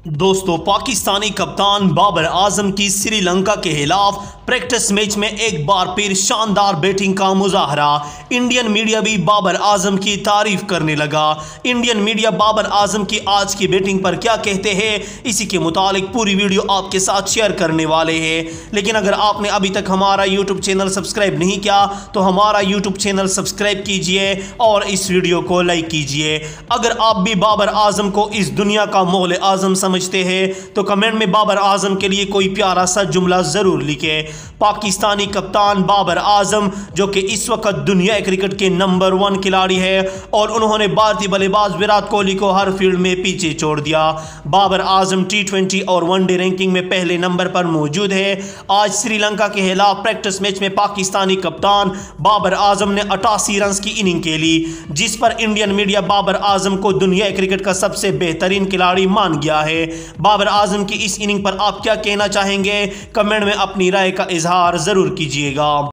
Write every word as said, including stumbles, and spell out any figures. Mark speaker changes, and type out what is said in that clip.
Speaker 1: दोस्तों, पाकिस्तानी कप्तान बाबर आजम की श्रीलंका के खिलाफ प्रैक्टिस मैच में एक बार फिर शानदार बैटिंग का मुजाहरा। इंडियन मीडिया भी बाबर आजम की तारीफ करने लगा। इंडियन मीडिया बाबर आजम की आज की बैटिंग पर क्या कहते हैं, इसी के मुतालिक पूरी वीडियो आपके साथ शेयर करने वाले हैं। लेकिन अगर आपने अभी तक हमारा यूट्यूब चैनल सब्सक्राइब नहीं किया तो हमारा यूट्यूब चैनल सब्सक्राइब कीजिए और इस वीडियो को लाइक कीजिए। अगर आप भी बाबर आजम को इस दुनिया का मोगल आजम समझते हैं तो कमेंट में बाबर आजम के लिए कोई प्यारा सा जुमला जरूर लिखें। पाकिस्तानी कप्तान बाबर आजम, जो कि इस वक्त दुनिया क्रिकेट के नंबर वन खिलाड़ी है, और उन्होंने भारतीय बल्लेबाज विराट कोहली को हर फील्ड में पीछे छोड़ दिया। बाबर आजम टी ट्वेंटी और वनडे रैंकिंग में पहले नंबर पर मौजूद है। आज श्रीलंका के खिलाफ प्रैक्टिस मैच में पाकिस्तानी कप्तान बाबर आजम ने अठासी रन की इनिंग खेली, जिस पर इंडियन मीडिया बाबर आजम को दुनिया क्रिकेट का सबसे बेहतरीन खिलाड़ी मान गया है। बाबर आजम की इस इनिंग पर आप क्या कहना चाहेंगे? कमेंट में अपनी राय का इजहार जरूर कीजिएगा।